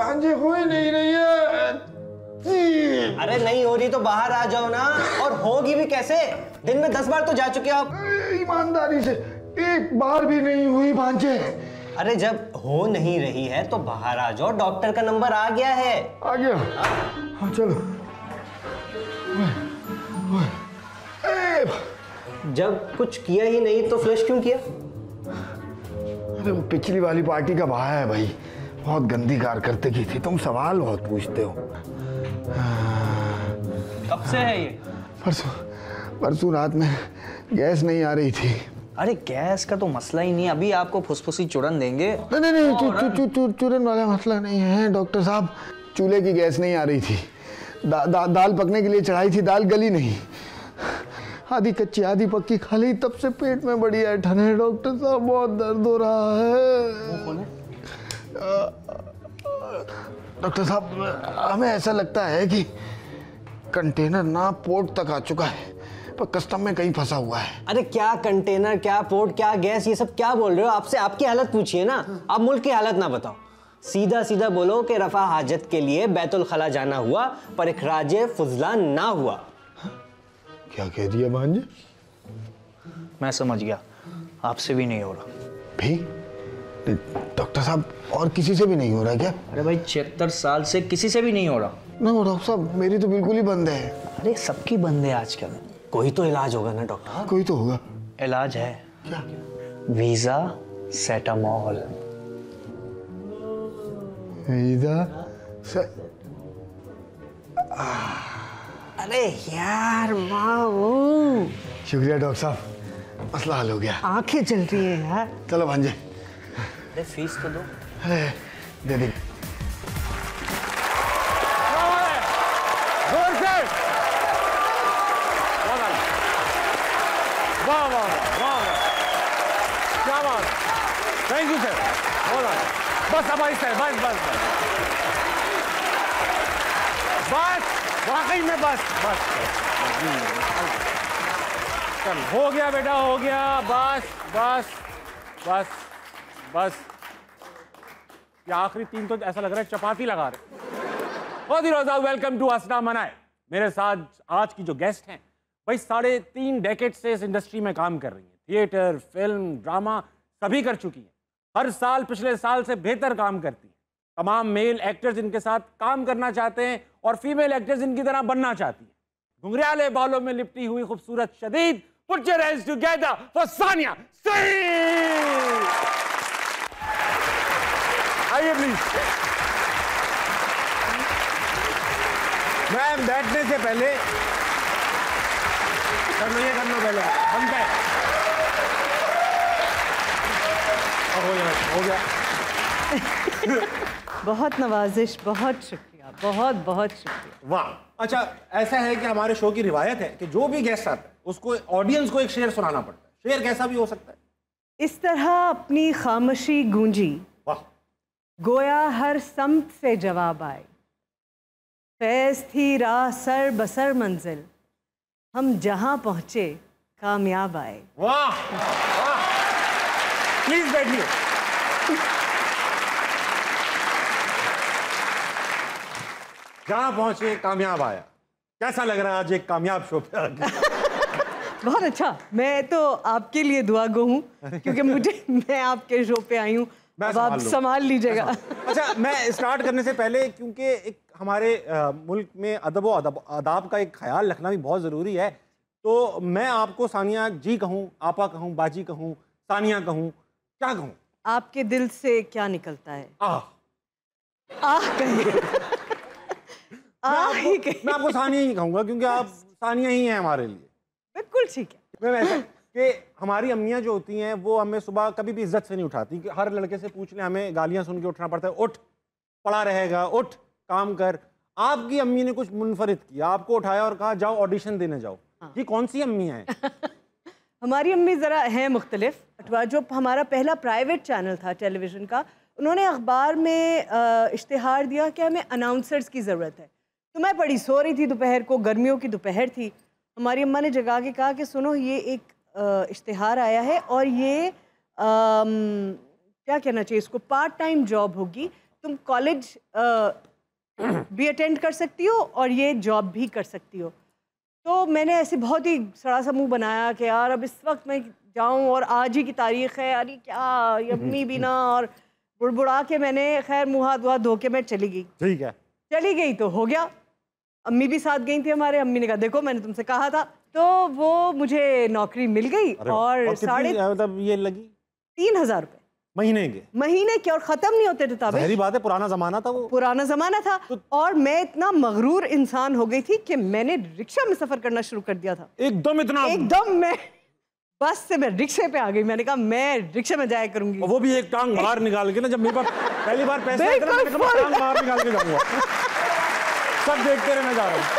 भांजे हो ही नहीं रही है। अरे नहीं हो रही तो बाहर आ जाओ ना, और होगी भी कैसे? दिन में 10 बार तो जा चुके हो आप। ईमानदारी से एक बार भी नहीं हुई भांजे। अरे जब हो नहीं रही है तो बाहर आ जाओ, डॉक्टर का नंबर आ गया है। आ गया? हाँ चलो। जब कुछ किया ही नहीं तो फ्लश क्यों किया? अरे वो पिछली वाली पार्टी का भाया है भाई, बहुत गंदी कारकर्दगी थी। तुम सवाल बहुत पूछते हो। कब से है ये? परसों रात में गैस नहीं आ रही थी। अरे गैस का तो मसला ही नहीं, अभी आपको फुसफुसी चूरन देंगे। नहीं, चूरन वाला मसला नहीं है डॉक्टर साहब। चूल्हे की गैस नहीं आ रही थी। दाल पकने के लिए चढ़ाई थी, दाल गली नहीं। आधी कच्ची आधी पक्की खा ली, तब से पेट में बड़ी ऐठन है डॉक्टर साहब, बहुत दर्द हो रहा है। डॉक्टर साहब हमें ऐसा लगता है कि कंटेनर ना पोर्ट तक आ चुका है, पर कस्टम में कहीं फंसा हुआ है। अरे क्या कंटेनर, क्या पोर्ट, क्या गैस, ये सब क्या बोल रहे हो? आपसे आपकी हालत पूछिए ना, आप मुल्क की हालत ना बताओ। सीधा सीधा बोलो कि रफा हाजत के लिए बैतुल खला जाना हुआ पर इखराजे फुजला ना हुआ। क्या कह दिया भांजे? मैं समझ गया, आपसे भी नहीं हो रहा। भी डॉक्टर साहब और किसी से भी नहीं हो रहा क्या? अरे भाई 76 साल से किसी से भी नहीं हो रहा। ना डॉक्टर साहब मेरी तो बिल्कुल ही बंद है। अरे सबकी बंद है आजकल। कोई तो इलाज होगा ना डॉक्टर? कोई तो होगा। इलाज है। क्या? वीजा सेटामॉल। वीजा अरे यार वाओ, शुक्रिया डॉक्टर साहब, मसला हल हो गया। आंखें चल रही है यार। चलो भांजे। अरे फीस तो दो। अरे दे दे। जोर से। वाह वाह वाह, क्या बात। Thank you sir. बस अब ऐसा है, बस बस बस वाकई में बस बस चल हो गया बेटा, हो गया। बस बस बस बस। ये आखिरी 3 तो ऐसा लग रहा है चपाती लगा रहे। बहुत ही रोजा वेलकम टू हंसना मनाए। मेरे साथ आज की जो गेस्ट हैं भाई 3.5 डेकेड से इस इंडस्ट्री में काम कर रही हैं। थिएटर, फिल्म, ड्रामा सभी कर चुकी हैं। हर साल पिछले साल से बेहतर काम करती हैं। तमाम मेल एक्टर्स इनके साथ काम करना चाहते हैं और फीमेल एक्टर्स इनकी तरह बनना चाहती हैं। घुंघराले बालों में लिपटी हुई खूबसूरत शदीद, put your hands together for Sania Saeed. आइए प्लीज। मैम बैठने से पहले कर लो पहले, बनता है। हो गया। बहुत नवाजिश, बहुत शुक्रिया, बहुत बहुत शुक्रिया। वाह। अच्छा ऐसा है कि हमारे शो की रिवायत है कि जो भी गेस्ट आता है उसको ऑडियंस को एक शेर सुनाना पड़ता है। शेर कैसा भी हो सकता है। इस तरह अपनी खामोशी गूंजी, वाह। गोया हर समत से जवाब आए। फैज थी राह सर बसर मंजिल, हम जहां पहुंचे कामयाब आए। वाह वाह। प्लीज बैठिए। जहां पहुंचे कामयाब आया। कैसा लग रहा है आज एक कामयाब शो पे आके? बहुत अच्छा। मैं तो आपके लिए दुआ गो हूँ क्योंकि मैं आपके शो पे आई हूँ। अब आप संभाल लीजिएगा। अच्छा मैं स्टार्ट करने से पहले, क्योंकि एक हमारे मुल्क में अदब और आदाब का एक ख्याल रखना भी बहुत ज़रूरी है, तो मैं आपको सानिया जी कहूँ, आपा कहूँ, बाजी कहूँ, सानिया कहूँ, क्या कहूँ? आपके दिल से क्या निकलता है? आह कहिए। मैं आपको सानिया ही कहूँगा क्योंकि आप सानिया ही हैं हमारे लिए। बिल्कुल ठीक है। मैं ऐसा कि हमारी अम्मियाँ जो होती हैं वो हमें सुबह कभी भी इज्जत से नहीं उठाती, कि हर लड़के से पूछ लें हमें गालियाँ सुन के उठना पड़ता है। उठ, पड़ा रहेगा, उठ, काम कर। आपकी अम्मी ने कुछ मुनफरिद किया, आपको उठाया और कहा जाओ ऑडिशन देने जाओ। ये कौन सी अम्मी हैं? हमारी अम्मी ज़रा है मुख्तलिफ। जो हमारा पहला प्राइवेट चैनल था टेलीविज़न का, उन्होंने अखबार में इश्तिहार दिया कि हमें अनाउंसर्स की ज़रूरत है। तो मैं बड़ी सो रही थी दोपहर को, गर्मियों की दोपहर थी। हमारी अम्मा ने जगा के कहा कि सुनो ये एक इश्तिहार आया है और ये क्या कहना चाहिए इसको, पार्ट टाइम जॉब होगी। तुम कॉलेज भी अटेंड कर सकती हो और ये जॉब भी कर सकती हो। तो मैंने ऐसे बहुत ही सड़ा सा मुंह बनाया कि यार अब इस वक्त मैं जाऊं और आज ही की तारीख है, अरे क्या ये अम्मी भी ना, और बुड़बुड़ा के मैंने खैर मुँह हाथ धो के मैं चली गई। ठीक है, चली गई तो हो गया। अम्मी भी साथ गई थी हमारे। अम्मी ने कहा देखो मैंने तुमसे कहा था। तो वो मुझे नौकरी मिल गई और मतलब ये लगी 3,000 रुपये महीने के, और खत्म नहीं होते थे। तब जाहिर बात है पुराना जमाना था, वो पुराना जमाना था। और मैं इतना मगरूर इंसान हो गई थी कि मैंने रिक्शा में सफर करना शुरू कर दिया था। एकदम मैं बस से मैं रिक्शे पे आ गई। मैंने कहा मैं रिक्शे में जाया करूंगी, वो भी एक टांग बाहर निकाल के ना। जब मेरे पास पहली बार पैसे आए थे ना, मैंने कहा टांग बाहर निकाल के जाऊंगा, सब देखते रहने जा रहा हूँ।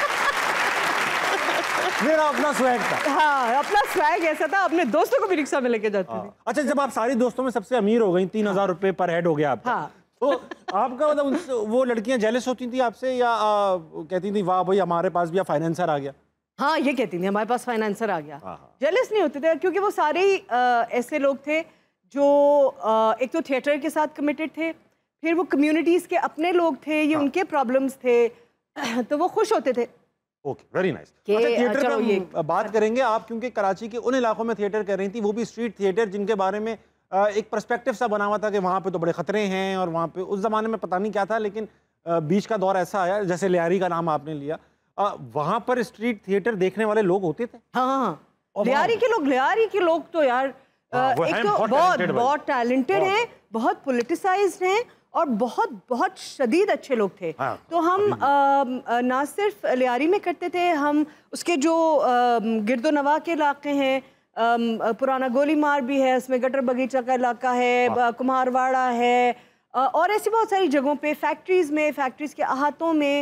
मेरा अपना स्वैग था। हाँ, अपना स्वैग ऐसा था, अपने दोस्तों को भी रिक्शा में लेके जाती थी। अच्छा, जब आप सारी दोस्तों में सबसे अमीर हो गई, 3,000 रुपए पर हेड हो गया आपका, हाँ। तो आपका मतलब वो लड़कियां जेलस होती थी आपसे, या कहती थी वाह भाई हमारे पास भी फाइनेंसर आ गया? हाँ, ये कहती थी हमारे पास फाइनेंसर आ गया। जेलस नहीं होते थे क्योंकि वो सारे ऐसे लोग थे जो एक तो थिएटर के साथ कमिटेड थे, फिर वो कम्युनिटीज के अपने लोग थे, ये उनके प्रॉब्लम्स थे, तो वो खुश होते थे। Okay, very nice. अच्छा, थिएटर पे हम बात करेंगे। आप क्योंकि कराची के उन इलाकों में थिएटर कर रही थी, वो भी स्ट्रीट थिएटर, जिनके बारे में एक पर्सपेक्टिव सा बना हुआ था कि वहाँ पे तो बड़े खतरे हैं, और वहाँ पे उस जमाने में पता नहीं क्या था, लेकिन बीच का दौर ऐसा आया, जैसे लियारी का नाम आपने लिया, वहाँ पर स्ट्रीट थिएटर देखने वाले लोग होते थे। हाँ, लियारी के लोग तो यार एक तो बहुत टैलेंटेड हैं, बहुत पोलिटिसाइज्ड हैं, और बहुत शदीद अच्छे लोग थे। हाँ, तो हम ना सिर्फ लियारी में करते थे, हम उसके जो गिरदो नवा के इलाके हैं, पुराना गोली मार भी है, उसमें गटर बगीचा का इलाका है, कुम्हारवाड़ा है, और ऐसी बहुत सारी जगहों पे, फैक्ट्रीज के अहातों में,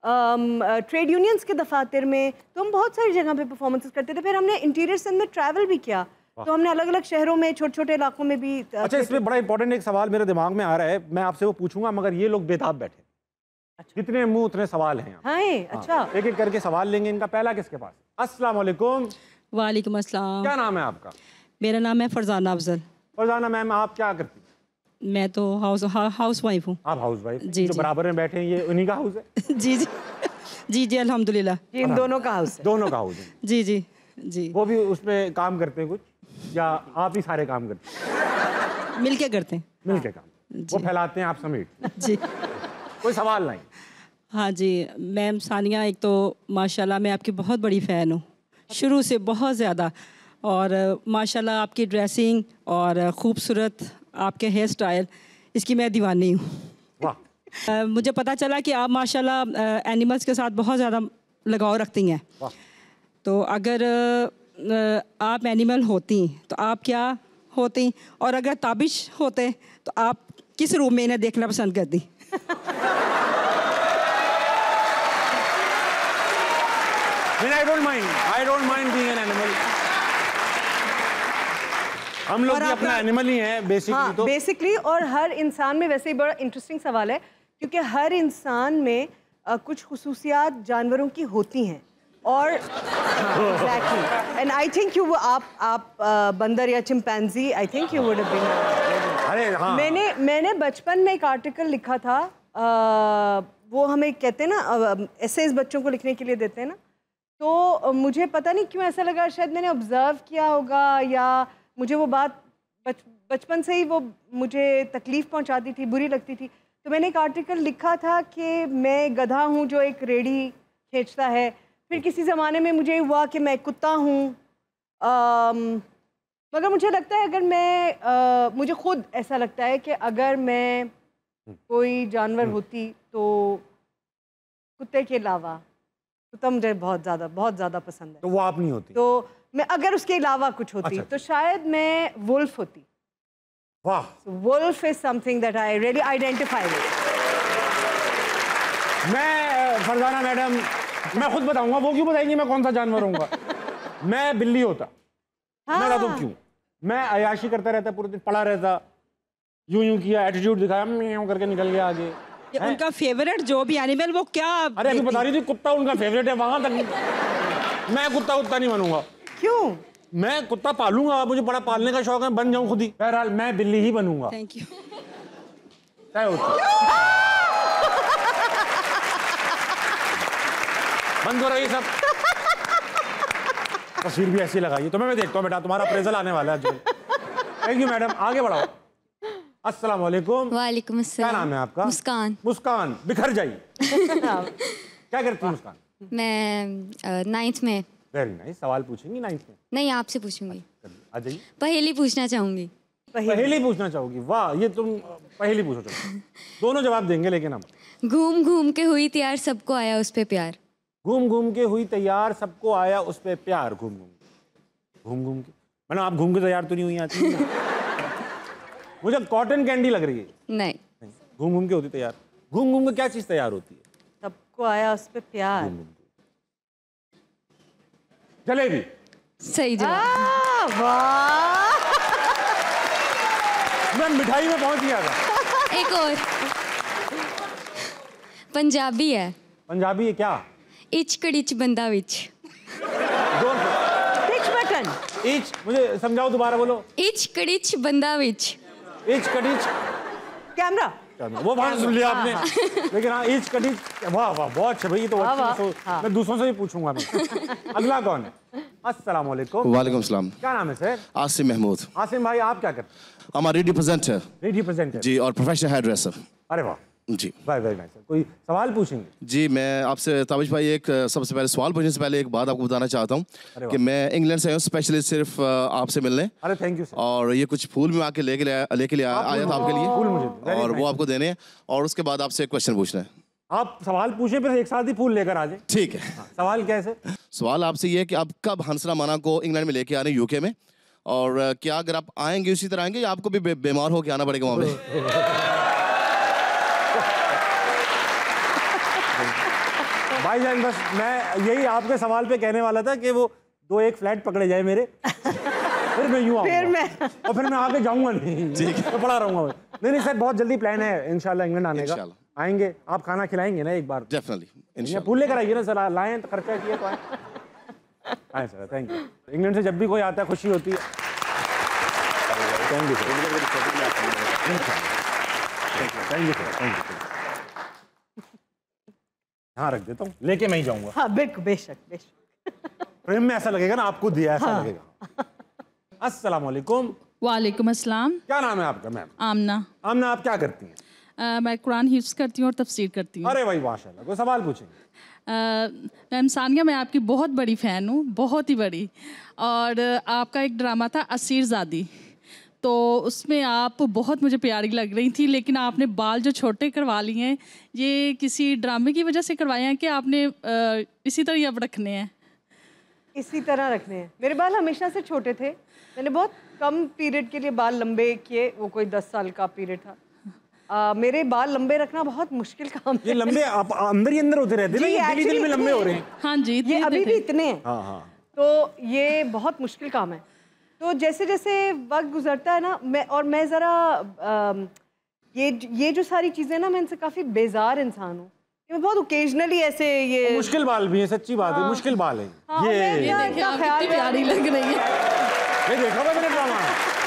ट्रेड यूनियंस के दफातर में, तो हम बहुत सारी जगह पे परफॉर्मेंसेस करते थे। फिर हमने इंटीरियर सिंध में ट्रैवल भी किया, तो हमने अलग अलग शहरों में, छोटे छोटे इलाकों में भी। अच्छा, इसमें बड़ा इंपॉर्टेंट एक सवाल मेरे दिमाग में आ रहा है, मैं आपसे वो पूछूंगा, मगर ये लोग बेताब बैठे। अच्छा। जितने मुंह उतने सवाल हैं। हाँ, अच्छा, एक एक करके सवाल लेंगे। इनका पहला किसके पास? अस्सलाम वालेकुम। वालेकुम अस्सलाम। क्या नाम है आपका? मेरा नाम है फरजाना अफजल। फरजाना मैम, आप क्या करती? मैं तो हाउस वाइफ हूँ। आप हाउस वाइफ? जी, जो बराबर में बैठे हैं, ये उन्हीं का हाउस है? जी जी जी जी, अल्हम्दुलिल्लाह, इन दोनों का हाउस है। दोनों का हाउस है। जी जी जी। वो भी उसमें काम करते हैं कुछ, या आप ही सारे काम करते हैं? मिलके करते हैं। मिलके काम, वो फैलाते हैं, आप समेट। जी। कोई सवाल नहीं? हाँ जी मैम सानिया, एक तो माशाल्लाह मैं आपकी बहुत बड़ी फ़ैन हूँ, शुरू से बहुत ज़्यादा, और माशाल्लाह आपकी ड्रेसिंग और ख़ूबसूरत आपके हेयर स्टाइल, इसकी मैं दीवानी हूँ। वाह। मुझे पता चला कि आप माशाल्लाह एनिमल्स के साथ बहुत ज़्यादा लगाव रखती हैं। वाह। तो अगर आप एनिमल होती तो आप क्या होती, और अगर ताबिश होते तो आप किस रूम में इन्हें देखना पसंद करती? I don't mind being an animal. हम लोग भी अपना एनिमल ही हैं बेसिकली। हाँ, तो बेसिकली, और हर इंसान में, वैसे ही बड़ा इंटरेस्टिंग सवाल है, क्योंकि हर इंसान में कुछ खुसूसियात जानवरों की होती हैं, और exactly, and I think you, आप बंदर या chimpanzee, I think you would have been. अरे हाँ, मैंने बचपन में एक आर्टिकल लिखा था, वो हमें कहते हैं ना एसेज बच्चों को लिखने के लिए देते हैं ना, तो मुझे पता नहीं क्यों ऐसा लगा, शायद मैंने ऑब्जर्व किया होगा, या मुझे वो बात बचपन से ही वो मुझे तकलीफ़ पहुंचाती थी, बुरी लगती थी। तो मैंने एक आर्टिकल लिखा था कि मैं गधा हूँ जो एक रेडी खींचता है। फिर किसी ज़माने में मुझे हुआ कि मैं कुत्ता हूँ, मगर मुझे लगता है, अगर मैं मुझे खुद ऐसा लगता है कि अगर मैं कोई जानवर होती तो कुत्ते के अलावा कुत्ता मुझे बहुत ज़्यादा पसंद है। तो वो आप नहीं होती? तो मैं अगर उसके अलावा कुछ होती, तो शायद मैं वुल्फ होती। वाह। Wolf is something that I really identify with. मैं फरजाना मैडम, मैं खुद बताऊंगा, वो क्यों बताएंगी मैं कौन सा जानवर हूँगा? मैं बिल्ली होता। हाँ। मैं बता दूं क्यों? मैं अयाशी करता रहता, पूरे दिन पड़ा रहता, यूं किया, एटीट्यूड दिखाया, म्याऊं करके निकल गया आगे। उनका फेवरेट जो भी एनिमल, वो क्या? अरे अभी बता रही थी, कुत्ता उनका फेवरेट है, वहां तक मैं कुत्ता नहीं बनूंगा। क्यों? मैं कुत्ता पालूंगा, मुझे बड़ा पालने का शौक है, बन जाऊं खुद ही। बहरहाल मैं बिल्ली ही बनूंगा। Thank you. तय होती है। बंद हो रही सब। तस्वीर भी ऐसी लगाइए। तुम्हें मैं देखता हूँ बेटा, तुम्हारा अप्रेजल आने वाला है। थैंक यू मैडम, आगे बढ़ाओ। अस्सलाम वालेकुम। वालेकुम अस्सलाम। क्या नाम है आपका? मुस्कान। मुस्कान, बिखर जाइए। क्या करती है मुस्कान? मैं 9th में। Very nice. सवाल पूछेंगी 9th में? नहीं, आपसे पूछूंगी। आ जाइए। पहेली पूछना चाहूंगी। पहेली पूछना चाहोगी? वाह, ये तुम पहेली पूछो। चलो दोनों जवाब देंगे, लेकिन हम घूम घूम के हुई तैयार, सबको आया उस पे प्यार। घूम घूम के हुई तैयार, सबको आया उस पे प्यार। घूम घूम के मैडम, आप घूम के तैयार तो नहीं हुई आती? मुझे कॉटन कैंडी लग रही है। नहीं, घूम घूम के होती तैयार। घूम घूम के क्या चीज तैयार होती है? सबको आया उस पे प्यार। जलेबी। सही जवाब। वाह, मैं मिठाई में पहुंच गया था। एक और पंजाबी है। पंजाबी है क्या? इच कड़िच बंदा विच। जोर से। Pitch button. इच, मुझे समझाओ, दोबारा बोलो। इच कड़िच बंदा विच। इच कटिच। कैमरा। वो बात सुन लिया आपने, लेकिन हाँ, इच कटिच। वाह वाह, बहुत अच्छा भाई, ये तो मैं दूसरों से भी पूछूंगा मैं। अगला कौन है? अस्सलाम वालेकुम। वालेकुम सलाम। क्या नाम है सर? आसिम महमूद। आसिम भाई, आप क्या करते हैं? हमारा रेडियो प्रेजेंटर रेडियो प्रेजेंटर जी, और प्रोफेशनल हेयर ड्रेसर अरे वाह, जी। Very nice. कोई सवाल पूछेंगे? जी, मैं आपसे ताबिश भाई एक सबसे पहले सवाल पूछने से पहले एक बात आपको बताना चाहता हूँ कि मैं इंग्लैंड से आया हूँ स्पेशली सिर्फ आपसे मिलने। अरे थैंक यू सर। और ये कुछ फूल भी आके लेके आया था आपके लिए, फूल मुझे, और वो आपको देने हैं, और उसके बाद आपसे एक क्वेश्चन पूछना है। आप सवाल पूछे, फिर एक साथ ही फूल लेकर आ जाए। ठीक है। सवाल कैसे? सवाल आपसे ये है कि आप कब हंसना माना को इंग्लैंड में लेके आ रहे हैं, यूके में, और क्या अगर आप आएंगे उसी तरह आएंगे या आपको भी बीमार होकर आना पड़ेगा वहाँ पे? भाईजान, बस मैं यही आपके सवाल पे कहने वाला था कि वो 2-1 फ्लैट पकड़े जाए मेरे, फिर मैं यूँ आऊँगा, और फिर मैं आके जाऊँगा नहीं। ठीक है, तो पड़ा रहूँगा। नहीं सर, बहुत जल्दी प्लान है इंशाल्लाह इंग्लैंड आने का। आएंगे, आप खाना खिलाएंगे ना एक बार? डेफिनेटली, इंशाल्लाह। फूल लेकर आइए ना सर, लाएं तो खर्चा किया तो आए सर। Thank you. इंग्लैंड से जब भी कोई आता है खुशी होती है। Thank you sir, thank you sir. हाँ, रख देता हूँ, लेके मैं ही जाऊँगा। हाँ बिल्कुल, बेशक बेशक। प्रेम में ऐसा लगेगा ना, आपको दिया ऐसा लगेगा। अस्सलाम वालेकुम। वालेकुम अस्सलाम। क्या नाम है आपका मैम? आमना। आमना, आप क्या करती हैं? मैं कुरान हिफ्ज़ करती हूँ और तफसीर करती हूँ। अरे भाई माशाल्लाह। कोई सवाल पूछेंगे? मैम सानिया, मैं आपकी बहुत बड़ी फ़ैन हूँ, बहुत ही बड़ी। और आपका एक ड्रामा था असीरज़ादी, तो उसमें आप बहुत मुझे प्यारी लग रही थी, लेकिन आपने बाल जो छोटे करवा लिए हैं, ये किसी ड्रामे की वजह से करवाए हैं कि आपने इसी तरह ही अब रखने हैं? इसी तरह रखने हैं। मेरे बाल हमेशा से छोटे थे, मैंने बहुत कम पीरियड के लिए बाल लंबे किए, वो कोई 10 साल का पीरियड था। मेरे बाल लंबे रखना बहुत मुश्किल काम है। ये लंबे आप अंदर ही अंदर होते रहते हैं, ये दिल में लंबे हो रहे हैं। हाँ जी, ये अभी भी इतने हैं। हाँ हाँ। तो ये बहुत मुश्किल काम है। तो जैसे जैसे वक्त गुजरता है ना, मैं ज़रा ये जो सारी चीज़ें ना, मैं इनसे काफ़ी बेजार इंसान हूँ। मैं बहुत ओकेजनली ऐसे ये मुश्किल बाल भी है, सच्ची बात है, मुश्किल बाल है। हाँ, ये देखिए, आप कितनी प्यारी लग रही है। ये देखा हुआ मैंने ड्रामा।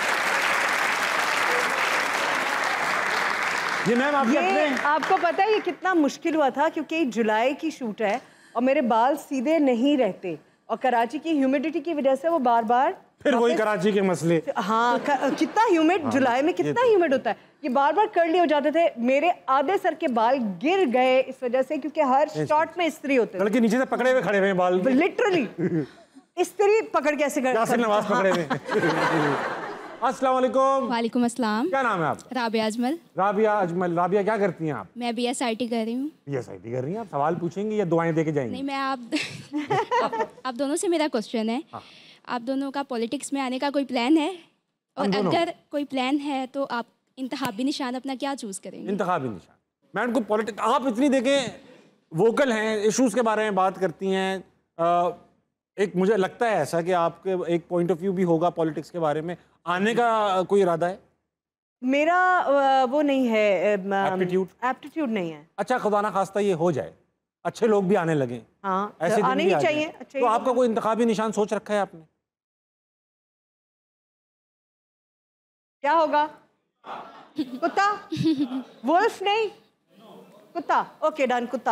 ये मैम आपको पता है ये कितना मुश्किल हुआ था, क्योंकि जुलाई की शूट है और मेरे बाल सीधे नहीं रहते, और कराची की ह्यूमिडिटी की वजह से वो बार बार फिर वही कराची के मसले। हाँ, कितना ह्यूमिड, जुलाई में कितना ह्यूमिड होता है, ये बार बार कर्ली हो जाते थे। मेरे आधे सर के बाल गिर गए इस वजह से, क्योंकि हर शॉट में इस्त्री होते थे। लड़के नीचे से पकड़े हुए खड़े हुए बाल, लिटरली इस्त्री पकड़ के ऐसे यासिर नवाज पकड़े हुए। अस्सलाम वालेकुम। वालेकुम अस्सलाम। क्या नाम है आपका? राबिया अजमल। राबिया अजमल। राबिया, क्या करती हैं आप? मैं BSIT कर रही हूँ। BSIT कर रही हैं आप? सवाल पूछेंगी या दुआएं दे के जाएंगी? नहीं, मैं आप दोनों से मेरा क्वेश्चन है। आप दोनों का पॉलिटिक्स में आने का कोई प्लान है? और अगर कोई प्लान है तो आप इंतखाबी निशान अपना क्या चूज करेंगे? इंतखाबी निशान। मैडम को पॉलिटिक्स, आप इतनी देखें वोकल हैं, इश्यूज के बारे में बात करती हैं, एक मुझे लगता है ऐसा कि आपके एक पॉइंट ऑफ व्यू भी होगा पॉलिटिक्स के बारे में, आने का कोई इरादा है? मेरा वो नहीं है, एप्टीट्यूड नहीं है। अच्छा, खुदा ना खास्ता ये हो जाए, अच्छे लोग भी आने लगे। हाँ, ऐसे आने ही चाहिए। तो आपका कोई इंतखाबी निशान सोच रखा है आपने? क्या होगा? कुत्ता, वुल्फ नहीं, कुत्ता। ओके डन, कुत्ता।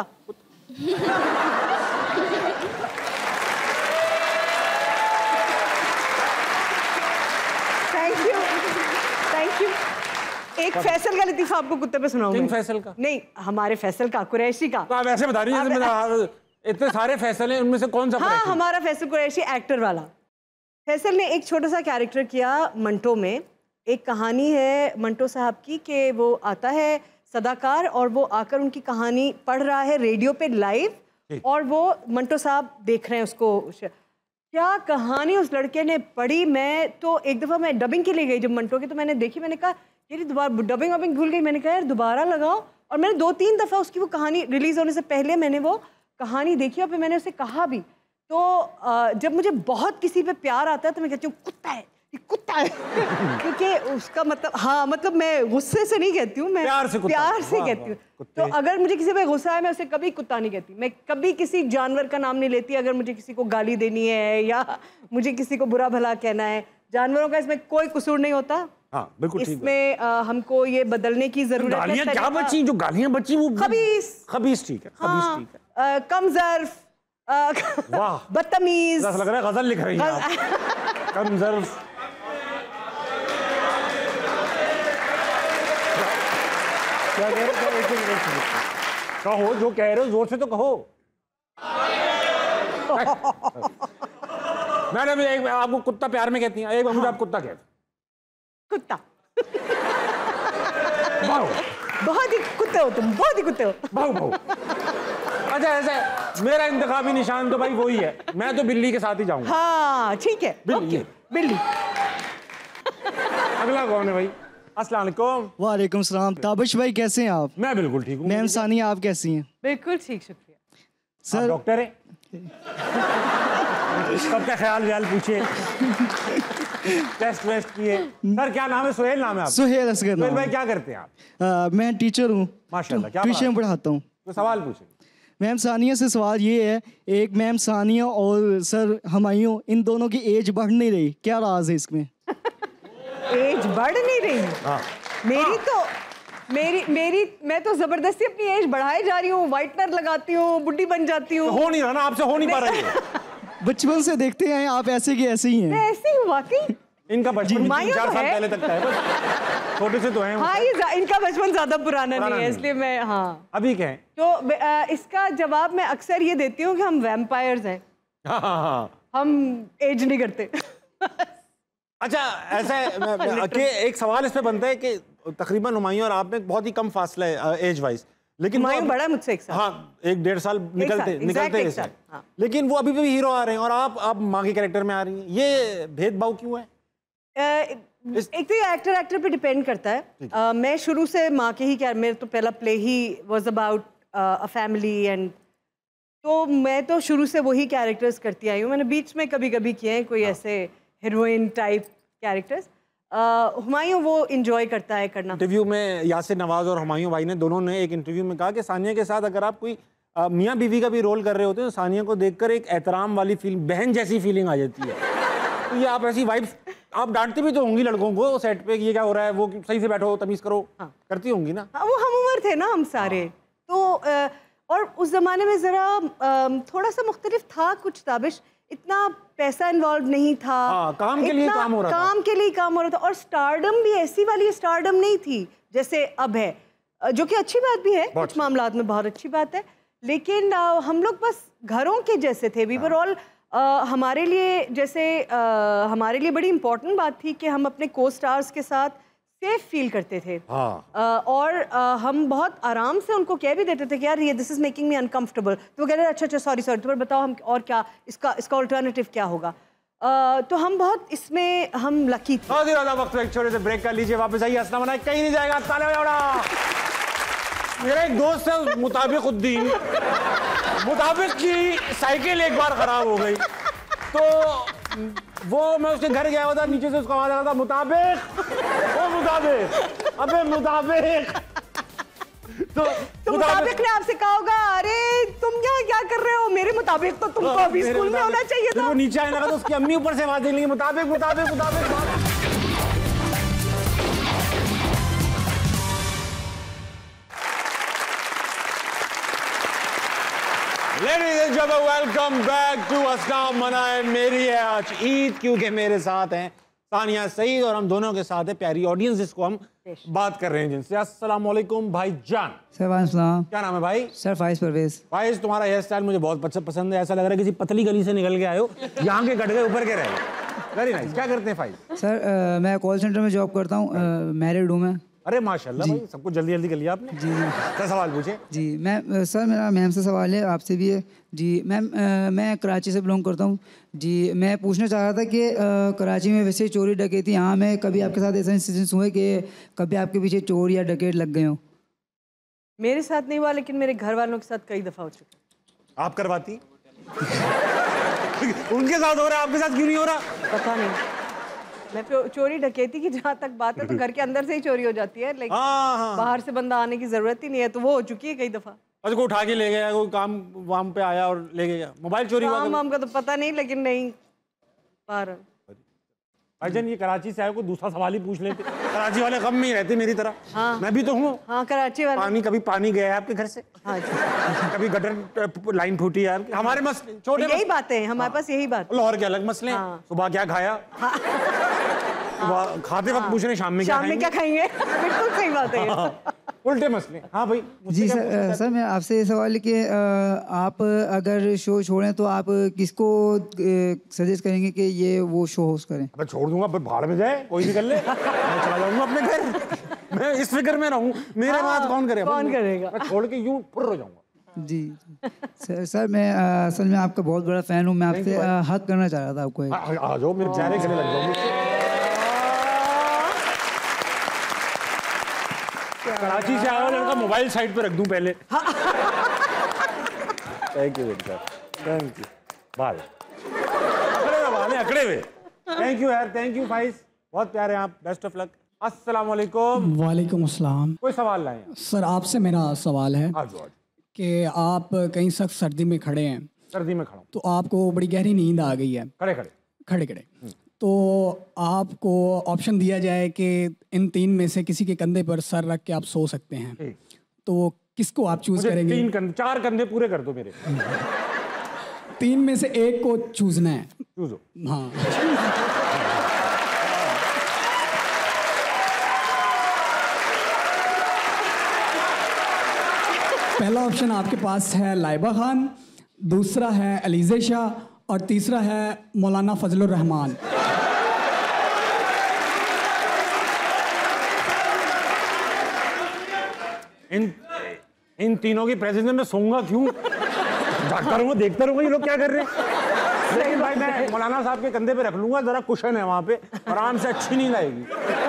Thank you, thank you. एक फैसल का लतीफा आपको कुत्ते पे सुनाऊंगा। किंग फैसल का? नहीं, हमारे फैसल का, कुरैशी का। तो आप ऐसे बता रही हैं, इतने सारे फैसल हैं, उनमें से कौन सा? हाँ, हमारा फैसल कुरैशी, एक्टर वाला। फैसल ने एक छोटा सा कैरेक्टर किया मंटो में। एक कहानी है मंटो साहब की कि वो आता है सदाकार और वो आकर उनकी कहानी पढ़ रहा है रेडियो पे लाइव, और वो मंटो साहब देख रहे हैं उसको। क्या कहानी उस लड़के ने पढ़ी! मैं तो एक दफ़ा मैं डबिंग के लिए गई जब मंटो की, तो मैंने देखी, मैंने कहा ये दोबारा डबिंग भूल गई। मैंने कहा यार दोबारा लगाओ, और मैंने 2-3 दफ़ा उसकी वो कहानी रिलीज़ होने से पहले मैंने वो कहानी देखी, और फिर मैंने उसे कहा भी। तो जब मुझे बहुत किसी पे प्यार आता है तो मैं कहती हूँ कुत्ता है, ये कुत्ता है। क्योंकि उसका मतलब, हाँ मतलब मैं गुस्से से नहीं कहती हूँ, मैं प्यार से कहती हूँ। तो अगर मुझे किसी पे गुस्सा है मैं उसे कभी कुत्ता नहीं कहती। मैं कभी किसी जानवर का नाम नहीं लेती। अगर मुझे किसी को गाली देनी है या मुझे किसी को बुरा भला कहना है, जानवरों का इसमें कोई कसूर नहीं होता। हाँ, बिल्कुल ठीक। इसमें हमको ये बदलने की जरूरत है। गालियाँ क्या बची? जो गालियाँ बची वो खबीस ठीक है, खबीस ठीक है। कमजर्फ, वाह, बदतमीज, लग रहा है गजल लिख रही हैं आप। कमजर्फ, क्या कह रहे हो? कहो जो कह रहे हो, जोर से तो कहो। मैडम एक आपको कुत्ता प्यार में कहती हैं, एक मुझे आप कुत्ता कहते। कुत्ता। बहुत ही कुत्ते हो तुम, बहुत ही कुत्ते हो। भाऊ। अच्छा, ऐसे मेरा इंतखाबी निशान तो भाई वही है, मैं तो बिल्ली के साथ ही जाऊंगा। हाँ ठीक है, बिल्ली। बिल्ली। अगला कौन है भाई? अस्सलाम वालेकुम। वालेकुम सलाम। ताबिश भाई कैसे हैं आप? मैं बिल्कुल ठीक हूँ। मैम सानिया आप कैसी हैं? बिल्कुल ठीक, शुक्रिया। सर डॉक्टर है, सबका ख्याल व्याल पूछिए, टेस्ट वेस्ट किए। सर क्या नाम है? सुहेल नाम है आपका? सुहेल असगर। सुहेल भाई क्या करते हैं आप? मैं टीचर हूँ, माशाल्लाह। क्या ट्यूशन पढ़ाता हूँ। तो सवाल पूछे। मैम सानिया से सवाल ये है, एक मैम सानिया और सर हुमायूं, इन दोनों की एज बढ़ नहीं रही, क्या राज है इसमें? एज बढ़ नहीं रही? हाँ। मेरी मैं तो जबरदस्ती अपनी एज बढ़ाई जा रही हूँ, व्हाइटनर लगाती हूँ, बुढ़ी बन जाती हूँ। हो नहीं रहा ना, आपसे हो नहीं पा रही है। बचपन से देखते हैं आप ऐसे की ऐसे ही हैं। मैं ऐसी हूँ वाकई। इनका बचपन 4 साल है। पहले तक का है, बस छोटे से तो हैं। हाँ, ये इनका बचपन ज्यादा पुराना नहीं है, इसलिए मैं, हाँ। अभी क्या है? तो इसका जवाब मैं अक्सर ये देती हूँ कि हम वैम्पायर्स हैं। हाँ। हम एज नहीं करते। अच्छा, ऐसा कि एक सवाल इस पे बनता है कि तकरीबन हुमायूं और आप में बहुत ही कम फासला है एज वाइज, लेकिन हुमायूं बड़ा मुझसे 1 साल। हाँ, 1-1.5 साल निकलते हैं। हाँ। लेकिन वो अभी भी हीरो आ रहे हैं और आप माँ के कैरेक्टर में आ रही हैं, ये भेदभाव क्यों है? एक तो ये एक्टर पे डिपेंड करता है। मैं शुरू से माँ के ही, मेरा तो पहला प्ले ही was about a family, and तो मैं तो शुरू से वही कैरेक्टर्स करती आई हूँ। मैंने बीच में कभी कभी किए हैं कोई ऐसे हीरोइन टाइप कैरेक्टर्स। हुमायूं वो इंजॉय करता है करना। इंटरव्यू में यासिर नवाज और हुमायूं भाई ने दोनों ने एक इंटरव्यू में कहा कि सानिया के साथ अगर आप कोई मियाँ बीवी का भी रोल कर रहे होते हैं तो सानिया को देखकर एक एहतराम वाली फीलिंग, बहन जैसी फीलिंग आ जाती है। तो ये आप ऐसी वाइब्स, आप डांटती भी तो होंगी लड़कों को सेट पे, ये क्या हो रहा है, वो सही से बैठो, तमीज करो। हाँ। करती होंगी ना? हाँ, वो हम उम्र थे ना हम सारे। तो और उस जमाने में जरा थोड़ा सा मुख्तलिफ था कुछ, ताबिश, इतना पैसा इन्वॉल्व नहीं था। काम के लिए काम हो रहा था। काम के लिए काम हो रहा था, और स्टारडम भी ऐसी वाली स्टारडम नहीं थी जैसे अब है, जो कि अच्छी बात भी है, कुछ मामलात में बहुत अच्छी बात है। लेकिन हम लोग बस घरों के जैसे थे। वी वर ऑल, हमारे लिए जैसे हमारे लिए बड़ी इंपॉर्टेंट बात थी कि हम अपने को स्टार्स के साथ सेफ फील करते थे। और हम बहुत आराम से उनको कह भी देते थे कि यार ये this is making me uncomfortable. तो वो कह रहे अच्छा सॉरी तो बताओ हम और क्या इसका अल्टरनेटिव क्या होगा। तो हम बहुत इसमें हम लकी थे। बहुत ही ज़्यादा वक्त, एक छोटे से ब्रेक कर लीजिए, वापस आइए। हंसना मना कहीं नहीं जाएगा। ताले बजाओ। मेरा एक दोस्त है मुताबिक उद्दीन, मुताबिक की साइकिल एक बार खराब हो गई, तो वो मैं उसके घर गया हुआ था, नीचे से उसका आवाज आ रहा था, मुताबिक, ओ मुताबिक, अबे मुताबिक। तो मुताबिक ने आपसे कहा होगा अरे तुम क्या कर रहे हो, मेरे मुताबिक तो तुमको अभी स्कूल में होना चाहिए था। वो नीचे आने लगा तो उसकी अम्मी ऊपर से आवाज देने लगी, मुताबिक मुताबिक मुताबिक। Ladies and gentlemen, welcome back to असनाम मनाए मेरी है आज ईद, क्योंकि मेरे साथ हैं सानिया सईद और हम दोनों के साथ है प्यारी ऑडियंस जिसको हम बात कर रहे हैं जिनसे। अस्सलाम वालेकुम भाईजान। सर वालेकुम। क्या नाम है भाई? सर फाइज परवेज। फाइज, तुम्हारा हेयर स्टाइल मुझे बहुत पसंद है। ऐसा लग रहा है किसी पतली गली से निकल के आए हो, यहाँ के कट गए ऊपर के रह गए। Very nice. क्या करते हैं फाइज? सर मैं कॉल सेंटर में जॉब करता हूँ, मैरिड हूँ मैं। अरे माशाल्लाह भाई, सब कुछ जल्दी जल्दी कर लिया आपने। जी क्या सवाल पूछे? जी मैं सर मेरा मैम से सवाल है, आपसे भी है। जी मैम, मैं कराची से बिलोंग करता हूँ। जी मैं पूछना चाह रहा था कि कराची में वैसे चोरी डकैती यहाँ में कभी आपके साथ ऐसा इंसिडेंस हुआ कि कभी आपके पीछे चोर या डकैत लग गए हो? मेरे साथ नहीं हुआ, लेकिन मेरे घर वालों के साथ कई दफ़ा हो चुका। आप करवाती? उनके साथ हो रहा है, आपके साथ क्यों नहीं हो रहा? पता नहीं। मैं चोरी डकैती की जहाँ तक बात है तो घर के अंदर से ही चोरी हो जाती है, लेकिन बाहर से बंदा आने की जरूरत ही नहीं है, तो वो हो चुकी है कई दफा। अच्छा, कोई उठा के ले गया, कोई काम वाम पे आया और ले गया? मोबाइल चोरी हुआ? काम का तो पता नहीं, लेकिन नहीं बाहर। भाईजान ये कराची से आए, को दूसरा सवाल ही पूछ लेते। कराची वाले गम में ही रहते मेरी तरह। हाँ। मैं भी तो हूँ। हाँ, कराची वाले। कभी पानी गया है आपके घर से? हाँ। कभी गटर लाइन फूटी है? हमारे मसले छोटे, यही बात है हमारे पास, यही बात। लाहौर के अलग मसले। सुबह क्या खाया? खाते वक्त पूछ रहे शाम में क्या खाएंगे? बिल्कुल सही बात है। उल्टे मसले। हाँ भाई जी सर मैं आपसे ये सवाल है कि आप अगर शो छोड़ें तो आप किसको सजेस्ट करेंगे कि ये वो शो होस्ट करें? मैं छोड़ दूंगा, भाड़ में जाए कोई भी कर ले। मैं चला जाऊंगा अपने घर, मैं इस फिक्र में रहूं मेरे बात कौन करेगा? कौन करेगा? मैं छोड़ के यूं फुर्र हो जाऊंगा। जी सर मैं असल में आपका बहुत बड़ा फैन हूँ। मैं आपसे हक करना चाह रहा था आपको। आ जाओ, मेरे चेहरे गले लग जाओ। कराची से आया हुआ लड़का, मोबाइल साइड पे रख दूं पहले। Thank you sir, thank you. बाल अकड़े हुए। थैंक यू यार, थैंक यू फाइज, बहुत प्यारे हैं आप। Best of luck. अस्सलाम वालेकुम। वालेकुम अस्सलाम। कोई सवाल लाए? सर आपसे मेरा सवाल है कि आप कहीं सख्त सर्दी में खड़े हैं। सर्दी में खड़ा हूं तो आपको बड़ी गहरी नींद आ गई है। खड़े तो आपको ऑप्शन दिया जाए कि इन तीन में से किसी के कंधे पर सर रख के आप सो सकते हैं, तो किसको आप चूज करेंगे? 3 कंधे, 4 कंधे पूरे कर दो मेरे। 3 में से एक को चूजना है। चूजो। हाँ। पहला ऑप्शन आपके पास है लाइबा खान, दूसरा है अलीज़े शाह और तीसरा है मौलाना फजलुर रहमान। इन तीनों की प्रेजेंस में मैं सोऊंगा क्यों? जागता रहूंगा, देखता रहूंगा ये लोग क्या कर रहे हैं। लेकिन भाई मैं मौलाना साहब के कंधे पे रख लूंगा, जरा कुशन है वहां पे, आराम से अच्छी नींद आएगी।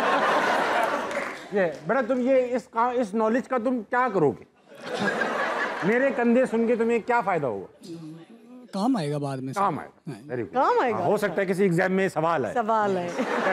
ये बेटा तुम ये इस नॉलेज का तुम क्या करोगे? मेरे कंधे सुन के तुम्हें क्या फायदा होगा? काम आएगा बाद में। काम आएगा। Very good. काम आएगा। हो सकता है किसी एग्जाम में सवाल है।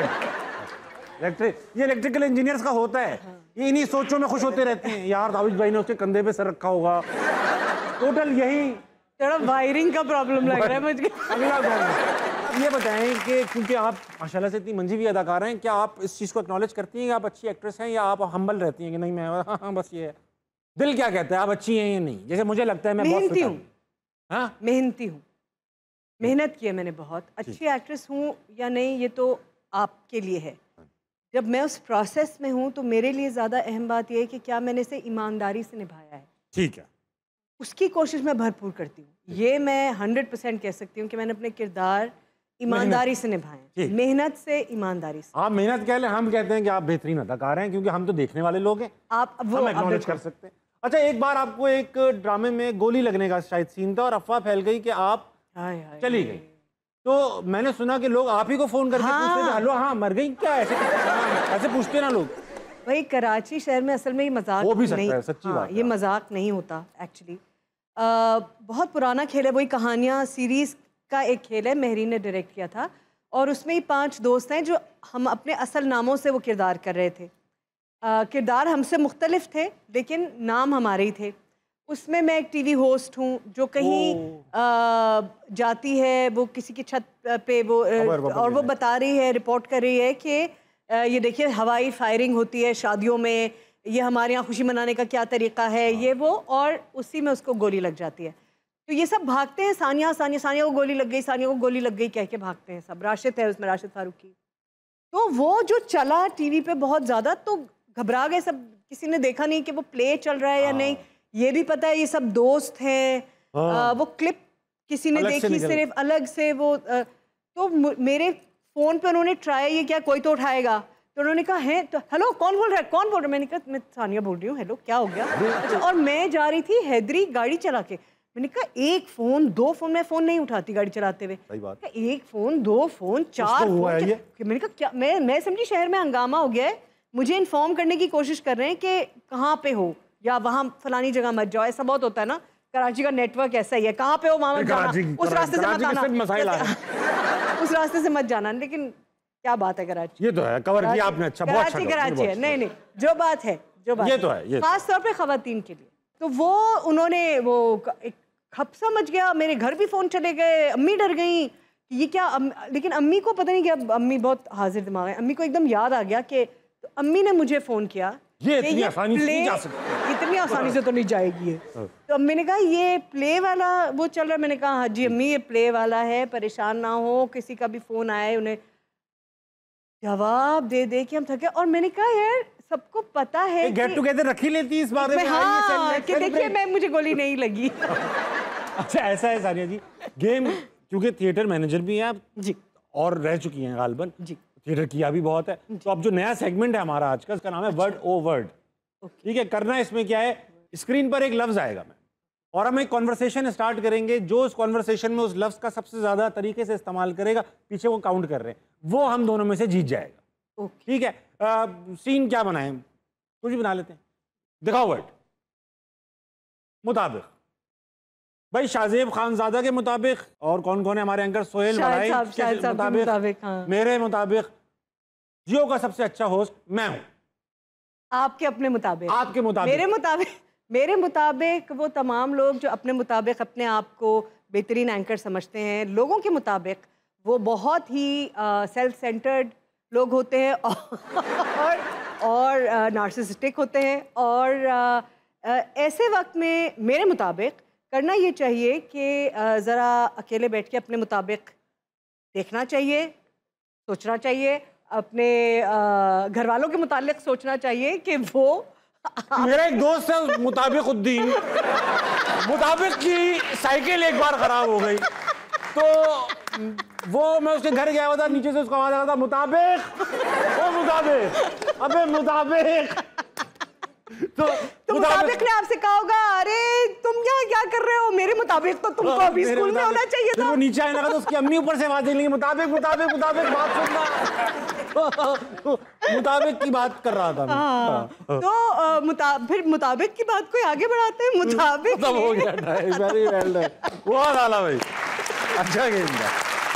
ये इलेक्ट्रिकल इंजीनियर्स का होता है। ये इन्हीं सोचों में खुश होते रहते हैं, यार दाविश भाई ने उसके कंधे पे सर रखा होगा। टोटल यही थोड़ा वायरिंग का प्रॉब्लम लग रहा है मुझे। अगला प्रॉब्लम ये बताएं कि क्योंकि आप माशाल्लाह से इतनी मंझी अदाकार हैं, क्या आप इस चीज़ को एक्नॉलेज करती हैं कि आप अच्छी एक्ट्रेस हैं, या आप हम्बल रहती हैं कि नहीं मैं हाँ बस ये है? दिल क्या कहता है, आप अच्छी हैं या नहीं? जैसे मुझे लगता है मैं मेहनती हूँ। हाँ मेहनती हूँ, मेहनत की है मैंने बहुत। अच्छी एक्ट्रेस हूँ या नहीं ये तो आपके लिए है। जब मैं उस प्रोसेस में हूँ तो मेरे लिए ज़्यादा अहम बात यह है कि क्या मैंने इसे ईमानदारी से निभाया है। ठीक है, उसकी कोशिश मैं भरपूर करती हूँ। ये मैं 100% कह सकती हूँ कि मैंने अपने किरदार ईमानदारी से निभाए, मेहनत से, ईमानदारी से। आप मेहनत कह लें, हम कहते हैं कि आप बेहतरीन अदाकार हैं, क्योंकि हम तो देखने वाले लोग हैं। आप वो एक्नॉलेज कर सकते हैं। अच्छा, एक बार आपको एक ड्रामे में गोली लगने का शायद सीन था और अफवाह फैल गई कि आप चली गई, तो मैंने सुना कि लोग आप ही को फोन करके पूछते थे, हेलो हाँ मर गई क्या? ऐसे पूछते ना लोग। भाई कराची शहर में असल में ये मजाक हो भी सकता है, सच्ची बात है। ये मजाक नहीं होता एक्चुअली। बहुत पुराना खेल है, वही कहानियाँ सीरीज का एक खेल है, महरीन ने डायरेक्ट किया था, और उसमें ही 5 दोस्त हैं जो हम अपने असल नामों से वो किरदार कर रहे थे। किरदार हमसे मुख्तलिफ थे लेकिन नाम हमारे ही थे। उसमें मैं एक टीवी होस्ट हूँ जो कहीं जाती है, वो किसी की छत पे वो और वो बता रही है, रिपोर्ट कर रही है कि ये देखिए हवाई फायरिंग होती है शादियों में, ये हमारे यहाँ खुशी मनाने का क्या तरीका है, ये वो, और उसी में उसको गोली लग जाती है। तो ये सब भागते हैं, सानिया सानिया सानिया को गोली लग गई, सानिया को गोली लग गई कह के भागते हैं सब। राशिद है उसमें, राशिद फारूकी। तो वो जो चला टीवी पे बहुत ज़्यादा, तो घबरा गए सब, किसी ने देखा नहीं कि वो प्ले चल रहा है या नहीं। ये भी पता है ये सब दोस्त हैं। वो क्लिप किसी ने देखी सिर्फ अलग से वो तो मेरे फ़ोन पे उन्होंने ट्राई ये किया, कोई तो उठाएगा, तो उन्होंने कहा है तो हेलो कौन बोल रहा है, कौन बोल रहा है? मैंने कहा मैं सानिया बोल रही हूँ, हेलो क्या हो गया? अच्छा, और मैं जा रही थी हैदरी गाड़ी चला के। मैंने कहा एक फ़ोन, दो फ़ोन, मैं फ़ोन नहीं उठाती गाड़ी चलाते हुए। सही बात। एक फ़ोन, दो फ़ोन, चार फ़ोन। मैंने कहा क्या, मैं समझी शहर में हंगामा हो गया है, मुझे इन्फॉर्म करने की कोशिश कर रहे हैं कि कहाँ पे हो या वहाँ फलानी जगह मत जाओ। ऐसा बहुत होता है ना, कराची का नेटवर्क ऐसा ही है, कहाँ पे हो वहाँ मत जाना, उस रास्ते से मत आना, उस रास्ते से मत जाना। लेकिन क्या बात है कराची, ये तो है, कवर किया आपने, अच्छा, बहुत अच्छा कराची है। नहीं नहीं, जो बात है, जो बात ये तो है, खास तौर पे खवातीन के लिए। तो वो उन्होंने वो एक खपसा मच गया, मेरे घर भी फ़ोन चले गए, अम्मी डर गई कि ये क्या। लेकिन अम्मी को पता नहीं क्या, अम्मी बहुत हाजिर दिमाग है, अम्मी को एकदम याद आ गया कि तो अम्मी ने मुझे फ़ोन किया, ये इतनी आसानी से नहीं जा सकती, इतनी आसानी से तो नहीं जाएगी ये। तो अम्मी ने कहा ये प्ले वाला वो चल रहा है। मैंने कहा हाँ जी अम्मी ये प्ले वाला है, परेशान ना हो, किसी का भी फ़ोन आए उन्हें जवाब दे दे के हम थके। और मैंने कहा यार सबको पता है गेट टुगेदर रख ही लेती इस बारे में। हाँ कि देखिए मैं, मुझे गोली नहीं लगी। अच्छा ऐसा है सानिया जी, गेम क्योंकि थिएटर मैनेजर भी हैं आप जी और रह चुकी हैं गालिबन जी, थिएटर किया भी बहुत है, तो अब जो नया सेगमेंट है हमारा आज का, इसका नाम है वर्ड ओ वर्ड। ठीक है, करना इसमें क्या है, स्क्रीन पर एक लफ्ज आएगा मैं और हम एक कॉन्वर्सेशन स्टार्ट करेंगे, जो उस कॉन्वर्सेशन में उस लफ्ज का सबसे ज्यादा तरीके से इस्तेमाल करेगा, पीछे वो काउंट कर रहे हैं, वो हम दोनों में से जीत जाएगा। ठीक है, सीन क्या बनाए, कुछ भी बना लेते हैं, दिखाओ वर्ड। मुताबिक भाई शाहजेब खानजादा के मुताबिक, और कौन कौन है हमारे एंकर, सोहेल मराई के मुताबिक, हाँ। मेरे मुताबिक जियो का सबसे अच्छा होस्ट मैं हूं। आपके अपने मुताबिक, आपके मुताबिक, मेरे मुताबिक वो तमाम लोग जो अपने मुताबिक अपने आप को बेहतरीन एंकर समझते हैं, लोगों के मुताबिक वो बहुत ही सेल्फ सेंटर्ड लोग होते हैं और नार्सिसिस्टिक होते हैं। और ऐसे वक्त में मेरे मुताबिक करना ये चाहिए कि ज़रा अकेले बैठ के अपने मुताबिक देखना चाहिए, सोचना चाहिए, अपने घर वालों के मुतालिक सोचना चाहिए कि वो मेरा एक दोस्त है मुताबिक उद्दीन, मुताबिक की साइकिल एक बार खराब हो गई, तो वो मैं उसके घर गया हुआ था, नीचे से उसको आवाज आ रहा था मुताबिक, ओ मुताबिक, अबे मुताबिक। तो मुताबिक ने आपसे कहा होगा अरे तुम क्या कर रहे हो, मेरे मुताबिक तो तुमको अभी स्कूल में होना चाहिए था। वो नीचे आने लगा तो उसकी अम्मी ऊपर से आवाज देने लगी मुताबिक मुताबिक मुताबिक, बात सुनना। मुताबिक की बात कर रहा था मैं। तो फिर मुताबिक की बात कोई आगे बढ़ाते हैं, मुताबिक हो गया। वेरी वेल डन, बहुत आला भाई, अच्छा गेम था।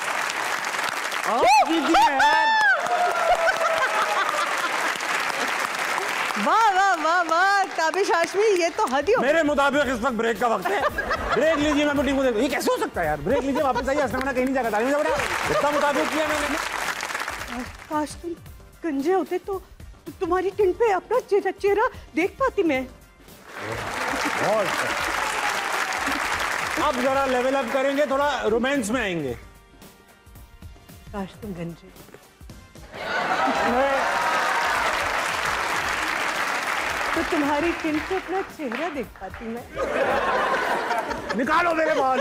वाह वाह वाह वाह ताबिश हाशमी, ये तो हद ही हो। मेरे मुताबिक इस वक्त ब्रेक का वक्त है, ब्रेक लीजिए, मैं मीटिंग को देखो। ये कैसे हो सकता है यार, ब्रेक लीजिए, वापस आइए, असलमाना कहीं नहीं जाएगा, तालीम से बड़ा इतना मुताबिक किया मैंने। काश तुम गंजे होते तो तुम्हारी टिन पे अपना चेहरा देख पाती मैं। अब जरा लेवल अप करेंगे, थोड़ा रोमांस में आएंगे। काश तुम गंजे, तो तुम्हारी टिन पे अपना चेहरा देख पाती मैं। निकालो मेरे बाल।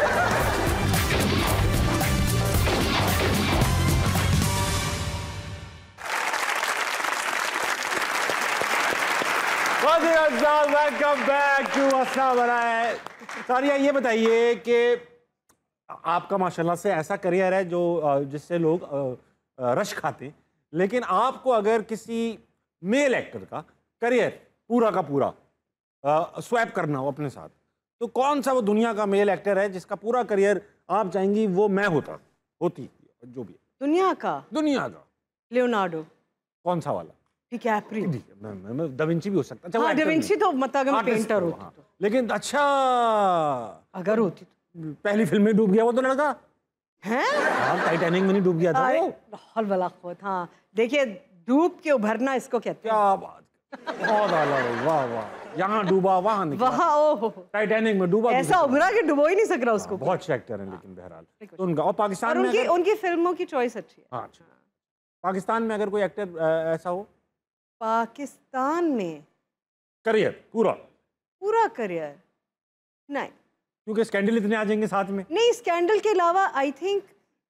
वेलकम बैक टू असना बनाए। सारिया ये बताइए कि आपका माशाल्लाह से ऐसा करियर है जो जिससे लोग रश खाते हैं, लेकिन आपको अगर किसी मेल एक्टर का करियर पूरा का पूरा स्वैप करना हो अपने साथ, तो कौन सा वो दुनिया का मेल एक्टर है जिसका पूरा करियर आप चाहेंगी वो मैं होती जो भी दुनिया का लियोनार्डो। कौन सा वाला? डिकैप्रियो, दाविंची भी हो सकता है। हाँ, दाविंची तो मतलब पेंटर होती तो। लेकिन अच्छा अगर होती तो पहली फिल्म में डूब गया वो तो लड़का है, टाइटैनिक में नहीं डूब गया था वो। हाँ देखिए, डूब के उभरना इसको कहते हैं। क्या बात, बहुत आला, वाह वाह। यहाँ डूबा वहाँ निकला, वहाँ ओहो टाइटैनिक में डूबा, ऐसा उभरा कि डुबो ही नहीं सक रहा उसको। बहुत अच्छे एक्टर हैं लेकिन बहरहाल तो उनका। और पाकिस्तान और में उनकी फिल्मों की चॉइस अच्छी है। हाँ, पाकिस्तान में अगर कोई एक्टर ऐसा हो, पाकिस्तान में करियर पूरा करियर नहीं, क्योंकि स्कैंडल इतने आ जाएंगे साथ में। नहीं, स्कैंडल के अलावा आई थिंक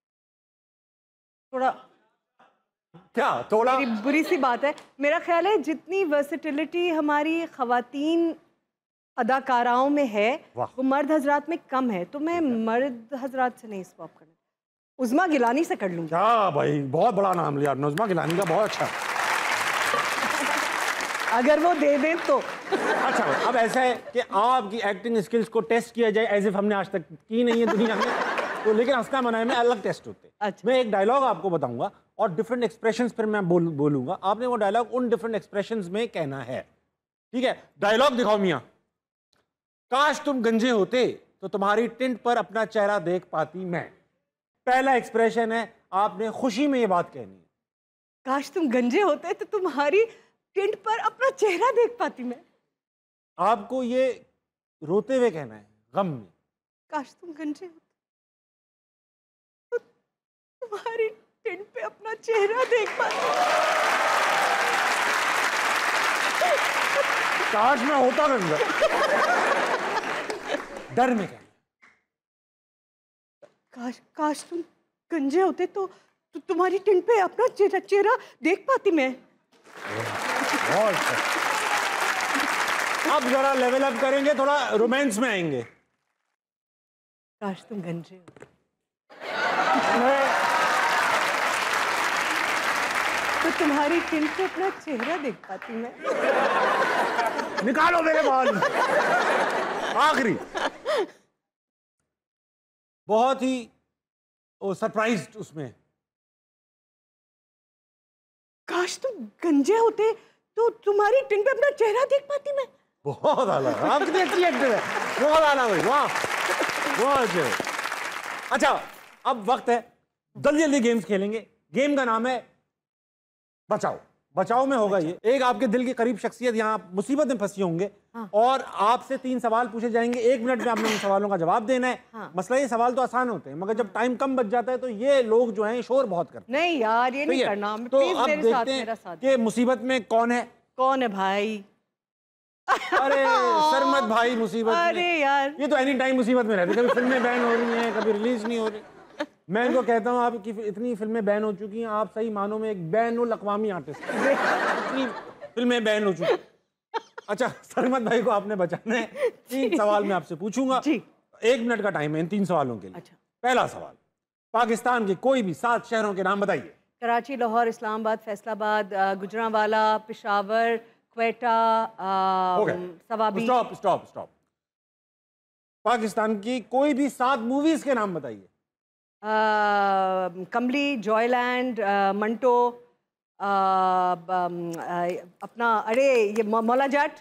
थोड़ा मेरी बुरी सी बात है, मेरा ख्याल है जितनी वर्सेटिलिटी हमारी खवातीन अदाकाराओं में है वो मर्द हजरात में कम है, तो मैं मर्द हजरात से नहीं स्वैप करना, उज़मा गिलानी से कर लूँगी। क्या भाई, बहुत बड़ा नाम लिया उज़मा गिलानी का, बहुत अच्छा। अगर वो दे दें तो। अच्छा, अब ऐसा है कि आपकी एक्टिंग स्किल्स को टेस्ट किया जाए, एज इफ हमने आज तक की नहीं है दुनिया में, तो लेकिन हंसना मनाए में अलग टेस्ट होते हैं। अच्छा। मैं एक डायलॉग आपको बताऊंगा और डिफरेंट एक्सप्रेशंस फिर मैं बोलूंगा, आपने वो डायलॉग उन डिफरेंट एक्सप्रेशंस में कहना है, ठीक है? डायलॉग दिखाओ मियाँ। काश तुम गंजे होते तो तुम्हारी टिंट पर अपना चेहरा देख पाती मैं। पहला एक्सप्रेशन है, आपने खुशी में ये बात कहनी है। काश तुम गंजे होते तो तुम्हारी टिंट पर अपना चेहरा देख पाती मैं। आपको ये रोते हुए कहना है, गम में। काश तुम गंजे होते तो तुम्हारी टिंट पे अपना चेहरा देख पाती। काश मैं होता गंजा। डर में कहना। काश तुम गंजे होते तो तुम्हारी टिंट पे अपना चेहरा देख पाती मैं। बहुत अच्छा। अब जरा लेवल अप करेंगे, थोड़ा रोमांस में आएंगे। काश तुम गंजे हो तो तुम्हारी टिंट पे अपना चेहरा देख पाती मैं। निकालो मेरे बाल। आखिरी बहुत ही सरप्राइज्ड उसमें, काश तुम गंजे होते तो तुम्हारी टिंट पे अपना चेहरा देख पाती मैं। बहुत आला, आप कितनी अच्छी एक्टर है, बहुत आला भाई, वाह बहुत अच्छे। अच्छा, अब वक्त है जल्दी जल्दी गेम्स खेलेंगे। गेम का नाम है बचाओ। बचाओ में होगा ये, एक आपके दिल के करीब शख्सियत यहाँ मुसीबत में फंसी होंगे, और आपसे 3 सवाल पूछे जाएंगे, 1 मिनट में आपने उन सवालों का जवाब देना है। मसला ये सवाल तो आसान होते हैं, मगर जब टाइम कम बच जाता है तो ये लोग जो हैं शोर बहुत करते हैं। नहीं यार, ये नहीं करना। तो अब देखते हैं कि मुसीबत में कौन है। कौन है भाई? अरे सरमत भाई मुसीबत में। अरे यार, ये तो एनी टाइम मुसीबत में रहते, कभी फिल्में बैन हो रही हैं, कभी रिलीज नहीं हो रही। मैं इनको कहता हूँ आपकी इतनी फिल्में बैन हो चुकी हैं, आप सही मानों में एक बैनुल अक़वामी आर्टिस्ट, इतनी फिल्में बैन हो चुकी। अच्छा, सरमत भाई को आपने बचाना है। 3 सवाल मैं आपसे पूछूंगा, 1 मिनट का टाइम है इन 3 सवालों के लिए। अच्छा। पहला सवाल, पाकिस्तान के कोई भी 7 शहरों के नाम बताइए। कराची, लाहौर, इस्लामाबाद, फैसलाबाद, गुजरांवाला, पेशावर, क्वेटा, सवाबी। स्टॉप। पाकिस्तान की कोई भी 7 मूवीज के नाम बताइए। कमली, जॉयलैंड, मंटो, अपना अरे ये मौला जट,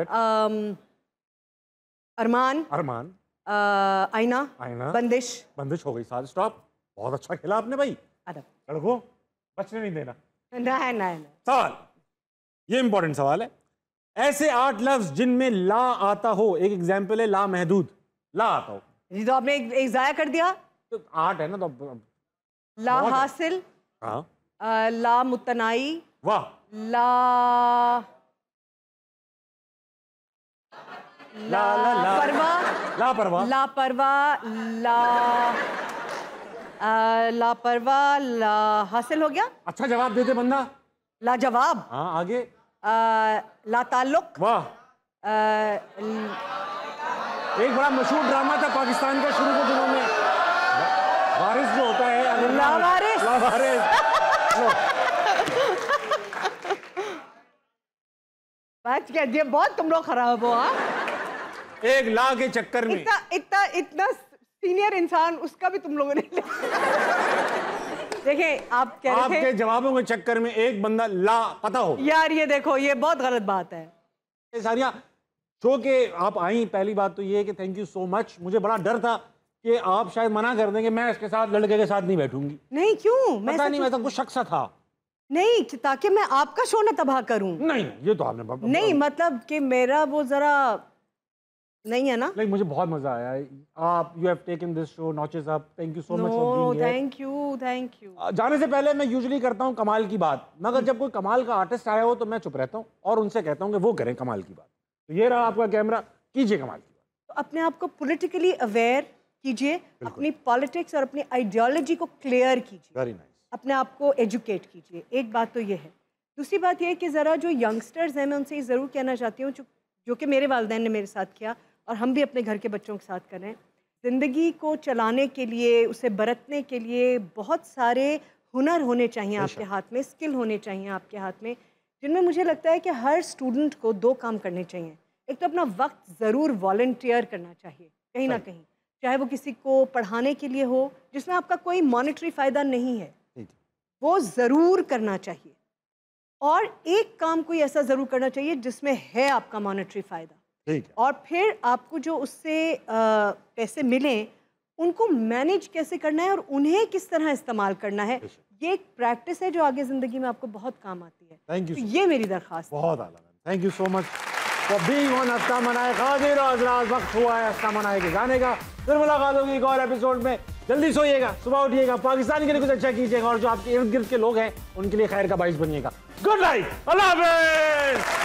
अरमान, आईना, बंदिश हो गई। 7 स्टॉप। बहुत अच्छा खेला आपने भाई, लड़को बचने नहीं देना। नहीं। सवाल, ये इंपॉर्टेंट सवाल है। ऐसे 8 लफ्ज जिनमें ला आता हो, एक एग्जाम्पल है ला महदूद, ला आता हो। जी, तो आपने एक जाया कर दिया। तो 8 है ना, तो ला हासिल, हाँ, ला मुतनाई, वाह, लापरवा, ला हासिल हो गया। अच्छा जवाब देते बंदा। लाजवाब। हाँ, आगे। ला ताल्लुक, वाह। एक बड़ा मशहूर ड्रामा था पाकिस्तान का शुरू के दिनों में, वारिस जो होता है, लावारिस। बात कह दिया, बहुत तुम लोग खराब हो। एक ला के चक्कर में इतना सीनियर इंसान, उसका भी तुम लोगों ने देखें, आप कह रहे थे आपके जवाबों के चक्कर में एक बंदा ला पता हो। यार ये देखो, ये बहुत गलत बात है। सारिया, शो के आप आई, पहली बात तो ये है कि थैंक यू सो मच। मुझे बड़ा डर था कि आप शायद मना कर देंगे, मैं इसके साथ लड़के के साथ नहीं बैठूंगी। नहीं, क्यों? पता नहीं, ऐसा कुछ शक सा था। नहीं, ताकि मैं आपका शो न तबाह करूं। नहीं, ये तो आपने नहीं, मतलब कि मेरा वो जरा नहीं है ना। लाइक मुझे बहुत मजा आया। आप you have taken this show notches up. Thank you so much for being here. Thank you. जाने से पहले मैं यूजुअली करता हूँ कमाल की बात, मगर जब कोई कमाल का आर्टिस्ट आया हो तो मैं चुप रहता हूँ और उनसे कहता हूँ कि वो करें कमाल की बात। तो ये रहा आपका कैमरा, कीजिए कमाल की बात। तो अपने आप को पॉलिटिकली अवेयर कीजिए, अपनी पॉलिटिक्स और अपनी आइडियोलॉजी को क्लियर कीजिए, वेरी नाइस। अपने आप को एजुकेट कीजिए। एक बात तो ये है। दूसरी बात ये है कि ज़रा जो यंगस्टर्स हैं, मैं उनसे ये ज़रूर कहना चाहती हूँ, जो कि मेरे वालिदैन ने मेरे साथ किया और हम भी अपने घर के बच्चों के साथ कर रहे हैं। ज़िंदगी को चलाने के लिए, उसे बरतने के लिए बहुत सारे हुनर होने चाहिए आपके हाथ में, स्किल होने चाहिए आपके हाथ में, जिनमें मुझे लगता है कि हर स्टूडेंट को 2 काम करने चाहिए। एक तो अपना वक्त ज़रूर वॉलंटियर करना चाहिए कहीं ना कहीं, चाहे वो किसी को पढ़ाने के लिए हो जिसमें आपका कोई मॉनेटरी फ़ायदा नहीं है, वो ज़रूर करना चाहिए। और एक काम कोई ऐसा ज़रूर करना चाहिए जिसमें है आपका मॉनेटरी फ़ायदा। और फिर आपको जो उससे पैसे मिलें उनको मैनेज कैसे करना है और उन्हें किस तरह इस्तेमाल करना है, ये एक प्रैक्टिस है जो आगे ज़िंदगी में आपको बहुत काम आती है। Thank you. तो ये मेरी दरख्वास्त है। बहुत आला, thank you so much for being on हफ्ता मनाए खातिर। हज़रात, वक्त हुआ है हफ्ता मनाए के गाने का। फिर मुलाकात होगी एक और एपिसोड में। जल्दी सोइएगा, सुबह उठिएगा, पाकिस्तान के लिए कुछ अच्छा कीजिएगा और जो आपके इर्द गिर्द के लोग हैं उनके लिए खैर का बाइस बनिएगा। गुड नाइट, अल्लाह हाफ़िज़।